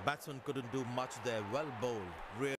Batsman couldn't do much there. Well bowled. Really